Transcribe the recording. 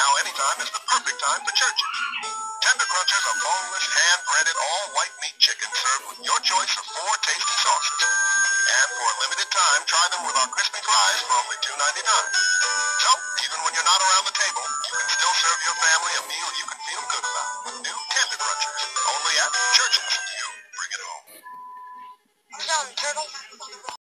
now anytime is the perfect time for Church's. Tender Crunchers are boneless, hand-breaded, all-white meat chicken served with your choice of 4 tasty sauces. And for a limited time, try them with our crispy fries for only $2.99. So, even when you're not around the table, you can still serve your family a meal you can feel good about with new Tender Crunchers. Only at Church's. You bring it home. Turtle.